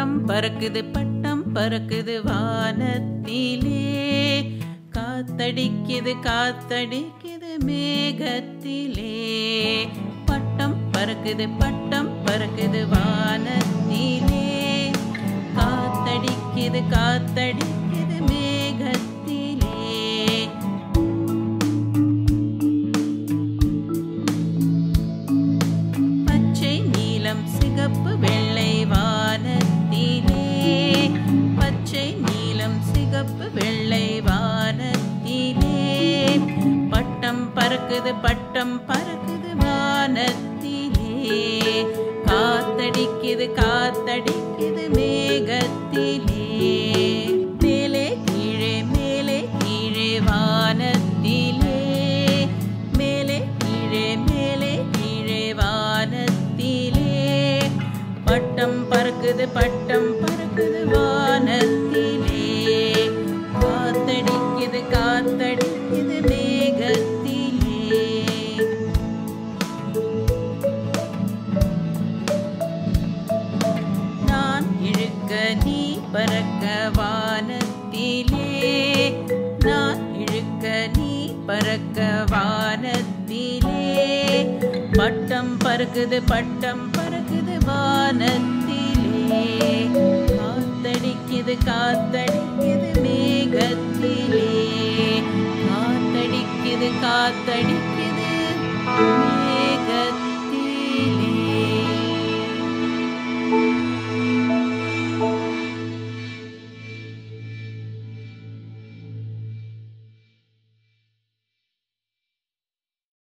பட்டம் பறக்குது வானத்திலே, காத்தடிக்குது காத்தடிக்குது மேகத்திலே. பட்டம் பறக்குது வானத்திலே, காத்தடிக்குது காத்தடிக்குது மேகத்திலே. பச்சை நீலம் சிகப்பு வெள்ளை வானத்திலே, பச்சை நீலம் சிகப்பு வெள்ளை வானத்திலே. பட்டம் பறக்குது வானத்திலே, காத்தடிக்குது காத்தடிக்குது மேகத்திலே. மேலே கீழே வானத்திலே, மேலே கீழே வானத்திலே. பட்டம் பறக்குது வானத்திலே, காத்தடிக்குது காத்தடிக்குது மேகத்திலே. நான் இழுக்க நீ பறக்க வானத்திலே, நான் இழுக்க நீ பறக்க வானத்திலே. பட்டம் பறக்குது வானத்திலே, காத்தடிக்குது காத்தடிக்குது மேகத்திலே. காத்தடிக்குது காத்தடிக்குது